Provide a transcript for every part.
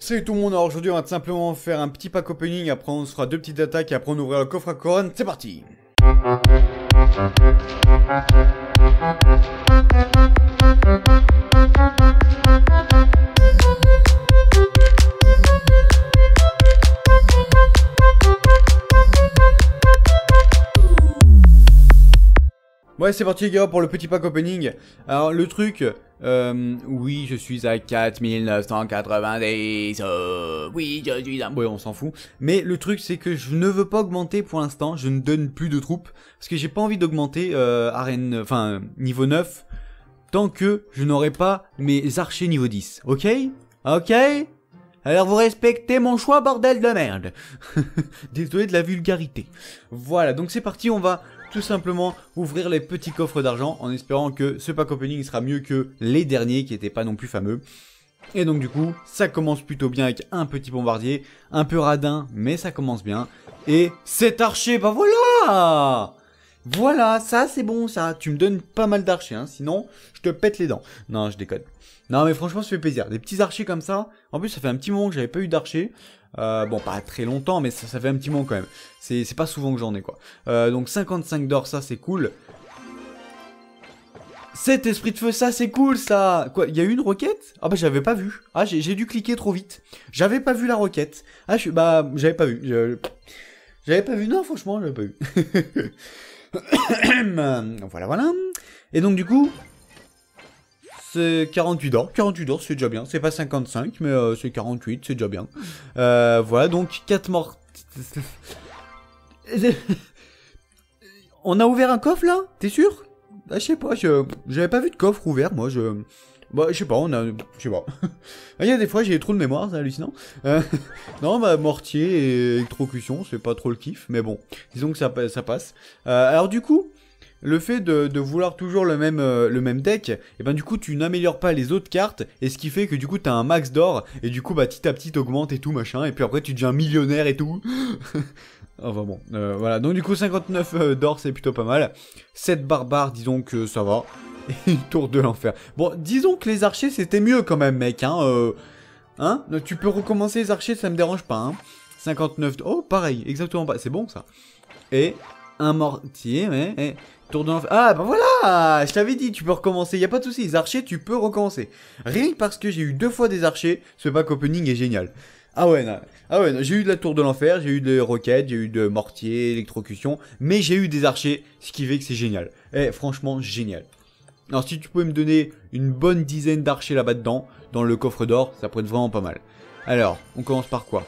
Salut tout le monde, alors aujourd'hui on va tout simplement faire un petit pack opening, après on se fera deux petites attaques et après on ouvrira le coffre à couronne, c'est parti. Ouais, c'est parti les gars pour le petit pack opening. Alors le truc, oui je suis à 4990, oui je suis à... Ouais on s'en fout. Mais le truc c'est que je ne veux pas augmenter pour l'instant, je ne donne plus de troupes. Parce que j'ai pas envie d'augmenter arène, enfin niveau 9, tant que je n'aurai pas mes archers niveau 10, ok? Ok? Alors vous respectez mon choix, bordel de merde. Désolé de la vulgarité. Voilà, donc c'est parti, on va tout simplement ouvrir les petits coffres d'argent en espérant que ce pack opening sera mieux que les derniers qui n'étaient pas non plus fameux. Et donc du coup, ça commence plutôt bien avec un petit bombardier, un peu radin, mais ça commence bien. Et cet archer, bah voilà! Voilà, ça c'est bon ça, tu me donnes pas mal d'archers, hein, sinon je te pète les dents. Non, je déconne. Non mais franchement ça fait plaisir, des petits archers comme ça, en plus ça fait un petit moment que j'avais pas eu d'archers. Bon pas très longtemps mais ça fait un petit moment quand même, c'est pas souvent que j'en ai quoi. Donc 55 d'or ça c'est cool. 7 esprits de feu ça c'est cool ça. Quoi, il y a eu une roquette? Ah bah j'avais pas vu, ah j'ai dû cliquer trop vite. J'avais pas vu la roquette. Ah bah j'avais pas vu, j'avais pas vu, non franchement j'avais pas vu. Voilà. Et donc du coup c'est 48 d'or. 48 d'or c'est déjà bien. C'est pas 55 mais c'est 48, c'est déjà bien. Voilà donc 4 morts. On a ouvert un coffre là? T'es sûr? Ah, je sais pas, j'avais pas vu de coffre ouvert moi, bah je sais pas, je sais pas. Il y a des fois j'ai trop de mémoire, c'est hallucinant. Non bah mortier et électrocution, c'est pas trop le kiff, mais bon, disons que ça passe. Alors du coup, le fait de vouloir toujours le même deck, et ben du coup tu n'améliores pas les autres cartes, et ce qui fait que du coup t'as un max d'or, et du coup bah petit à petit t'augmentes et tout machin, et puis après tu deviens millionnaire et tout. Enfin bon, voilà, donc du coup 59 d'or c'est plutôt pas mal. 7 barbares, disons que ça va. Et une tour de l'enfer. Bon, disons que les archers c'était mieux quand même mec, hein. Tu peux recommencer les archers, ça me dérange pas, hein. 59, oh pareil, exactement pas, c'est bon ça. Et un mortier, ouais, et tour de l'enfer. Ah bah voilà, je t'avais dit, tu peux recommencer, y a pas de soucis, les archers tu peux recommencer. Rien que parce que j'ai eu 2 fois des archers, ce pack opening est génial. Ah ouais, non, j'ai eu de la tour de l'enfer, j'ai eu des roquettes, j'ai eu de mortier, électrocution, mais j'ai eu des archers, ce qui fait que c'est génial. Eh, franchement, génial. Alors si tu pouvais me donner une bonne dizaine d'archers là-bas dedans, dans le coffre d'or, ça pourrait être vraiment pas mal. Alors, on commence par quoi?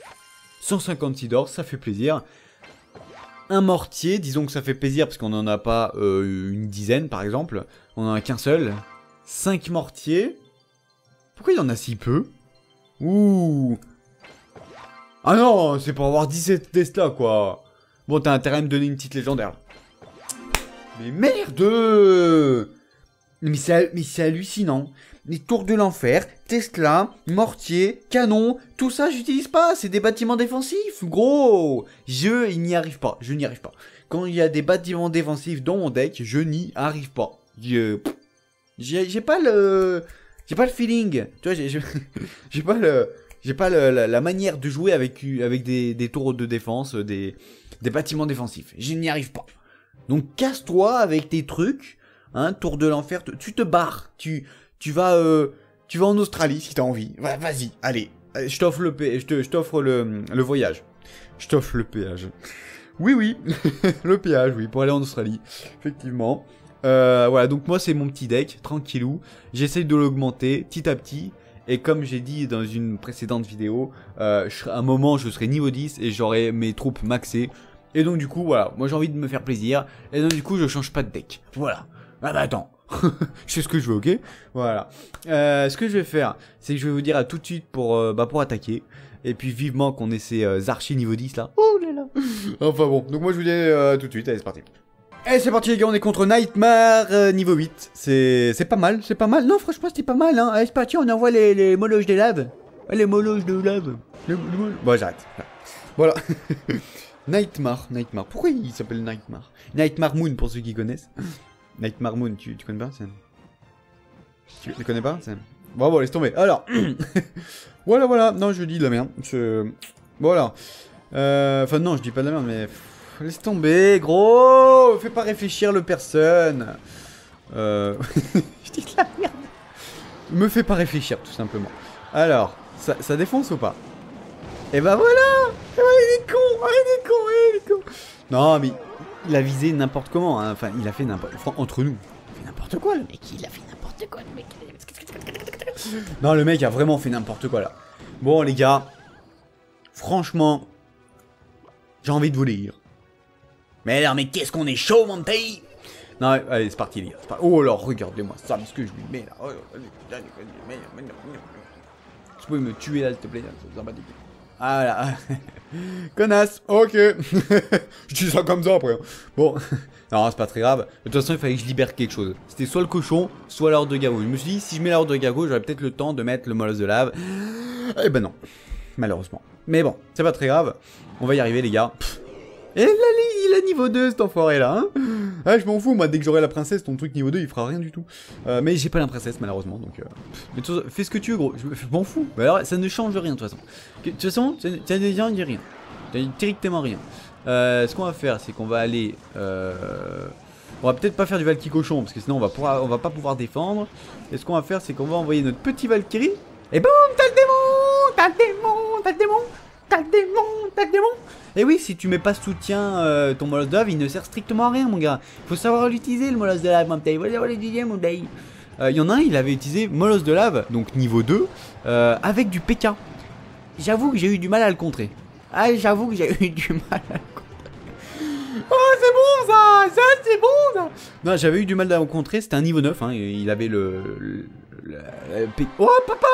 156 d'or, ça fait plaisir. Un mortier, disons que ça fait plaisir parce qu'on n'en a pas une dizaine par exemple. On en a qu'un seul. 5 mortiers. Pourquoi il y en a si peu? Ouh. Ah non, c'est pour avoir 17 Tesla quoi. Bon, t'as intérêt à me donner une petite légendaire. Mais merde! Mais c'est hallucinant. Les tours de l'enfer, Tesla, mortier, canon, tout ça j'utilise pas, c'est des bâtiments défensifs, gros. Je n'y arrive pas, Quand il y a des bâtiments défensifs dans mon deck, je n'y arrive pas. J'ai pas le feeling, tu vois, j'ai pas la manière de jouer avec des tours de défense, des bâtiments défensifs. Je n'y arrive pas. Donc casse-toi avec tes trucs. Hein, tour de l'enfer, tu te barres, tu vas en Australie si t'as envie. Vas-y, allez, je t'offre le voyage. Je t'offre le péage. Oui, le péage, oui, pour aller en Australie, effectivement. Voilà, donc moi c'est mon petit deck, tranquillou. J'essaye de l'augmenter petit à petit. Et comme j'ai dit dans une précédente vidéo, à un moment je serai niveau 10 et j'aurai mes troupes maxées. Et donc du coup, voilà, moi j'ai envie de me faire plaisir. Et donc du coup, je change pas de deck. Voilà. Ah bah attends, je sais ce que je veux, ok? Voilà. Ce que je vais faire, c'est que je vais vous dire à tout de suite pour attaquer. Et puis vivement qu'on ait ces archers niveau 10 là. Oh là là. Enfin bon, donc moi je vous dis tout de suite, allez c'est parti. Et c'est parti les gars, on est contre Nightmare niveau 8. C'est pas mal, Non franchement c'était pas mal, hein. Allez c'est parti, on envoie les moloches de lave. Les moloches de lave. Bon j'arrête. Voilà. Nightmare. Pourquoi il s'appelle Nightmare? Nightmare Moon pour ceux qui connaissent. Nightmare Moon, tu connais pas? Tu le connais pas? Bon, laisse tomber. Alors, voilà. Non, je dis de la merde. Voilà. Enfin, non, je dis pas de la merde, mais... Laisse tomber, gros. Fais pas réfléchir le personne. Je dis de la merde. Me fais pas réfléchir, tout simplement. Alors, ça défonce ou pas? Et bah voilà. Et bah, il est con. Non, mais il a visé n'importe comment. Hein. Enfin, il a fait n'importe... Enfin, entre nous, il a fait n'importe quoi, le mec. Il a fait n'importe quoi, le mec. Non, le mec a vraiment fait n'importe quoi, là. Bon, les gars. Franchement, j'ai envie de vous lire. Mais alors, mais qu'est-ce qu'on est chaud, mon pays. Non, allez, c'est parti, les gars. Oh, alors, regardez-moi ça, mais ce que je lui mets, là. Tu peux me tuer, là, s'il te plaît. Ah là. Connasse, ok. Je dis ça comme ça après. Bon, non, c'est pas très grave. De toute façon, il fallait que je libère quelque chose. C'était soit le cochon, soit l'ordre de gargouille. Je me suis dit, si je mets l'ordre de gargouille, j'aurais peut-être le temps de mettre le molosse de lave. Eh ben non, malheureusement. Mais bon, c'est pas très grave. On va y arriver, les gars. Et là, il a niveau 2, cet enfoiré là. Hein, ah, je m'en fous, moi, dès que j'aurai la princesse, ton truc niveau 2, il fera rien du tout. Mais j'ai pas la princesse, malheureusement. Donc, mais fais ce que tu veux, gros. Je m'en fous. Mais alors, ça ne change rien, de toute façon. De toute façon, ça ne dit rien. Ça dit directement rien. Ce qu'on va faire, c'est qu'on va aller. On va peut-être pas faire du Valkyrie cochon, parce que sinon, on va pas pouvoir défendre. Et ce qu'on va faire, c'est qu'on va envoyer notre petit Valkyrie. Et boum, t'as le démon. Et oui, si tu mets pas soutien ton molosse de lave, il ne sert strictement à rien, mon gars. Faut savoir l'utiliser, le molosse de lave, mon petit. Il y en a un, il avait utilisé molosse de lave, donc niveau 2, avec du PK. J'avoue que j'ai eu du mal à le contrer. Oh, c'est bon ça. Non, j'avais eu du mal à le contrer, c'était un niveau 9, hein, il avait oh, papa.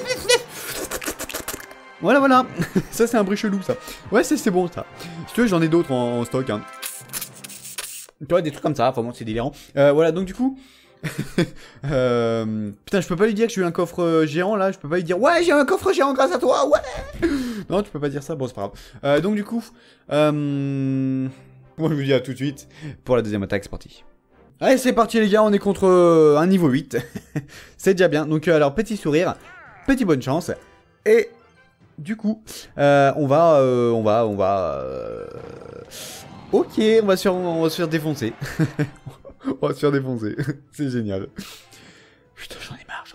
Voilà. Ça, c'est un bruit chelou, ça. Ouais, c'est bon, ça. Si tu veux, j'en ai d'autres en stock, hein. Tu vois, des trucs comme ça. Enfin, bon, c'est délirant. Voilà, donc, du coup... Putain, je peux pas lui dire que j'ai eu un coffre géant, là. Je peux pas lui dire, ouais, j'ai un coffre géant grâce à toi, ouais. Non, tu peux pas dire ça. Bon, c'est pas grave. Donc, du coup... Moi, je vous dis à tout de suite pour la deuxième attaque. C'est parti. Allez, c'est parti, les gars. On est contre un niveau 8. C'est déjà bien. Donc, alors, petit sourire. Petit bonne chance. Et... Du coup, on va... Ok, on va se faire défoncer. On va se faire défoncer. C'est génial. Putain, j'en ai marre.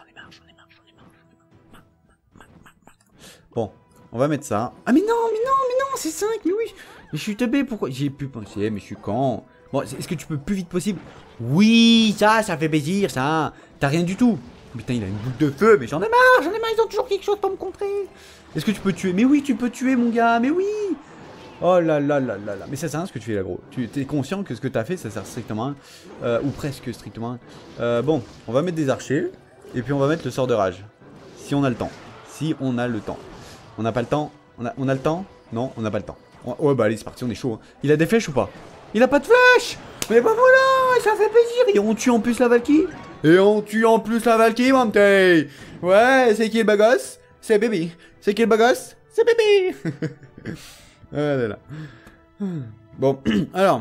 Bon, on va mettre ça. Ah mais non, c'est 5, mais oui. Mais je suis teubé, pourquoi? J'y ai plus pensé, mais je suis con. Bon, est-ce que tu peux plus vite possible? Oui, ça fait plaisir, ça. T'as rien du tout. Putain, il a une boule de feu, mais j'en ai marre, ils ont toujours quelque chose pour me contrer. Est-ce que tu peux tuer? Mais oui, tu peux tuer, mon gars, mais oui. Oh là là. Mais ça sert à rien ce que tu fais là, gros. Tu es conscient que ce que t'as fait, ça sert strictement à rien. Ou presque strictement à rien. Bon, on va mettre des archers. Et puis on va mettre le sort de rage. Si on a le temps. On n'a pas le temps. On a le temps? Non, on n'a pas le temps. Ouais, bah allez, c'est parti, on est chaud. Hein. Il a des flèches ou pas? Il a pas de flèches. Mais bah voilà, ça fait plaisir. Et on tue en plus la Valkyrie. mon petit. Ouais, c'est qui le beau gosse? C'est bébé. C'est qui le beau gosse? C'est bébé. Ah là là. Bon, alors.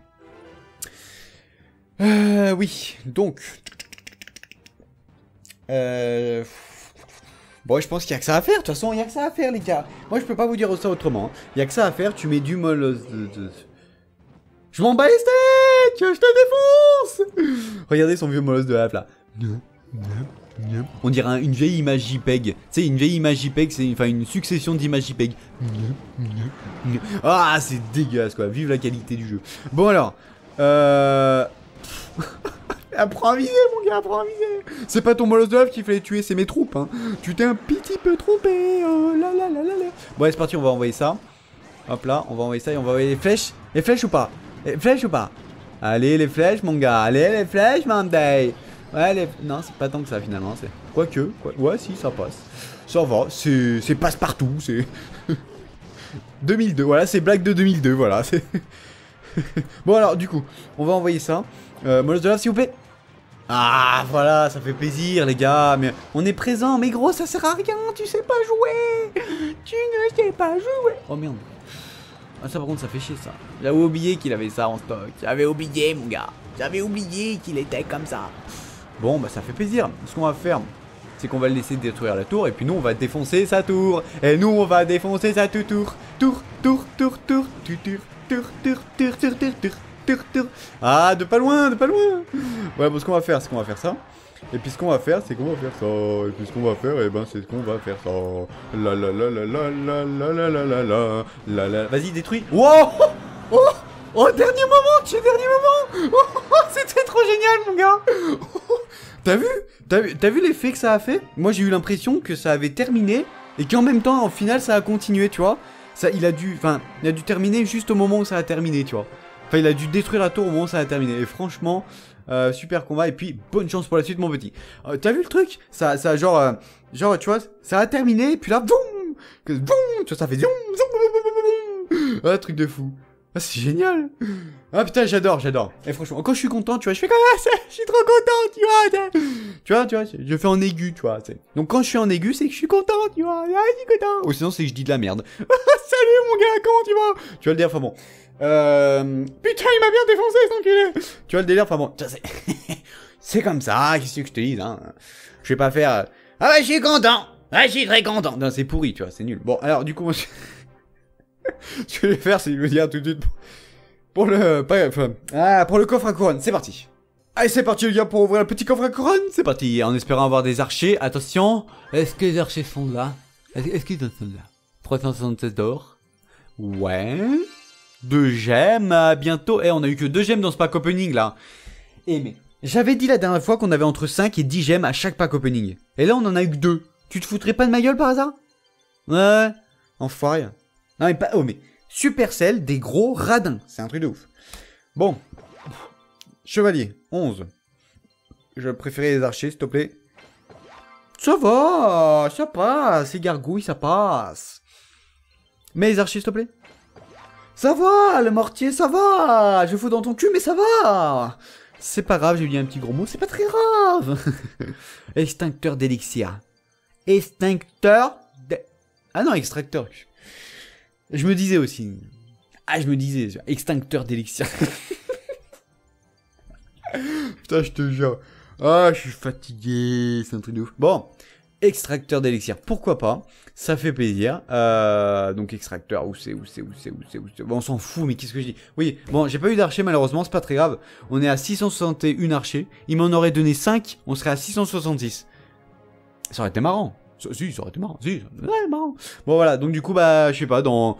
Oui, donc. Bon, je pense qu'il y a que ça à faire. De toute façon, il y a que ça à faire, les gars. Moi, je peux pas vous dire ça autrement. Il y a que ça à faire. Tu mets du molosse de... Je m'en bats les steaks. Je te défonce. Regardez son vieux molosse de lave, là. On dirait une vieille image JPEG. Tu sais, une vieille image JPEG, c'est une succession d'images JPEG. Ah, c'est dégueulasse, quoi. Vive la qualité du jeu. Bon, alors. Apprends à viser, mon gars, apprends à viser. C'est pas ton molosse de lave qu'il fallait tuer, c'est mes troupes, hein. Tu t'es un petit peu trompé. Oh là là là là là. Bon, allez, c'est parti, on va envoyer ça. Hop là, on va envoyer ça et on va envoyer les flèches. Les flèches ou pas? Les flèches ou pas? Allez, les flèches, mon gars. Allez, les flèches, Monday. Ouais, non, c'est pas tant que ça finalement. Quoique, ouais, si, ça passe. Ça va, c'est passe-partout. C'est 2002, voilà, c'est blague de 2002, voilà. Bon, alors, du coup, on va envoyer ça. Molosse de lave, s'il vous plaît. Ah, voilà, ça fait plaisir, les gars. Mais on est présent, mais gros, ça sert à rien. Tu sais pas jouer. Tu ne sais pas jouer. Oh merde. Ah, ça, par contre, ça fait chier, ça. J'avais oublié qu'il avait ça en stock. J'avais oublié, mon gars. J'avais oublié qu'il était comme ça. Bon, bah ça fait plaisir. Ce qu'on va faire, c'est qu'on va le laisser détruire la tour, et puis nous, on va défoncer sa tour. Et nous, on va défoncer sa tour. Tour. Ah, de pas loin. Ouais, bon, ce qu'on va faire, c'est qu'on va faire ça. Et puis ce qu'on va faire, c'est qu'on va faire ça. Et puis ce qu'on va faire, eh ben, c'est qu'on va faire ça. La. Vas-y, détruis. Wow. Oh, dernier moment. C'était trop génial, mon gars. T'as vu l'effet que ça a fait? Moi, j'ai eu l'impression que ça avait terminé et qu'en même temps, au final, ça a continué, tu vois. Il a dû terminer juste au moment où ça a terminé, tu vois. Enfin, il a dû détruire la tour au moment où ça a terminé. Et franchement, super combat. Et puis, bonne chance pour la suite, mon petit. T'as vu le truc? Ça, genre, tu vois, ça a terminé. Et puis là, boum, tu vois, ça fait zoom. Ah, truc de fou. Ah, c'est génial. Ah putain, j'adore. Et franchement, quand je suis content, tu vois, je fais comme ça, je suis trop content, tu vois, je fais en aigu, tu vois. Donc quand je suis en aigu, c'est que je suis content, tu vois. Ah, je suis content. Ou sinon, c'est que je dis de la merde. Salut mon gars, comment tu vas? Tu vois le délire, enfin bon. Putain, il m'a bien défoncé, cet enculé. Tu vois le délire, enfin bon. C'est comme ça, qu'est-ce que je te dis, hein. Je vais pas faire. Ah bah, je suis content. Ah, je suis très content. Non, c'est pourri, tu vois, c'est nul. Bon, alors, du coup, moi, ce que je vais faire, c'est me dire tout de suite pour le coffre à couronne. C'est parti. Allez, c'est parti les gars pour ouvrir le petit coffre à couronne. C'est parti, en espérant avoir des archers. Attention, est-ce que les archers sont là? Est-ce qu'ils sont là? 376 d'or. Ouais. 2 gemmes, bientôt. On a eu que 2 gemmes dans ce pack opening là. Mais j'avais dit la dernière fois qu'on avait entre 5 et 10 gemmes à chaque pack opening. Et là, on en a eu que 2. Tu te foutrais pas de ma gueule par hasard? Ouais, enfoiré. Non mais pas... Oh mais... Supercell, des gros radins. C'est un truc de ouf. Bon. Chevalier, 11. Je préférais les archers, s'il te plaît. Ça va, ça passe. Les gargouilles, ça passe. Mais les archers, s'il te plaît. Ça va, le mortier, ça va. Je fous dans ton cul, mais ça va. C'est pas grave, j'ai dit un petit gros mot, c'est pas très grave. Extincteur d'élixir. Extincteur de... Ah non, extracteur. Je me disais aussi. Ah, je me disais, extincteur d'élixir. Putain, je te jure. Ah, je suis fatigué, c'est un truc de ouf. Bon, extracteur d'élixir, pourquoi pas? Ça fait plaisir. Donc extracteur, où c'est. Bon, on s'en fout, mais qu'est-ce que je dis? Oui, bon, j'ai pas eu d'archer malheureusement, c'est pas très grave. On est à 661 archers. Il m'en aurait donné 5, on serait à 666. Ça aurait été marrant. Si, ça aurait été marrant. Si, ouais, marrant. Bon, voilà. Donc, du coup, bah, je sais pas, dans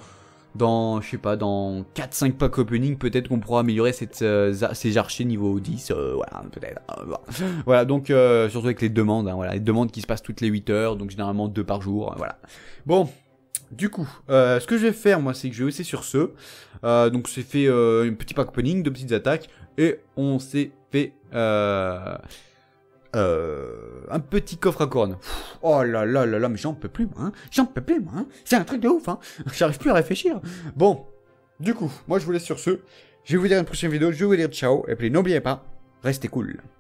4-5 packs opening, peut-être qu'on pourra améliorer ces archers niveau 10. Voilà, peut-être. Voilà, donc, surtout avec les demandes, hein, voilà. Les demandes qui se passent toutes les 8 heures, donc généralement 2 par jour, voilà. Bon. Du coup, ce que je vais faire, moi, c'est que je vais aussi sur ce. Donc, c'est fait un petit pack opening, 2 petites attaques, et on s'est fait un petit coffre à couronne. Oh là là là là, mais j'en peux plus, moi. Hein. J'en peux plus, moi. Hein. C'est un truc de ouf, hein. J'arrive plus à réfléchir. Bon, du coup, moi, je vous laisse sur ce. Je vais vous dire à une prochaine vidéo. Je vais vous dire ciao. Et puis, n'oubliez pas, restez cool.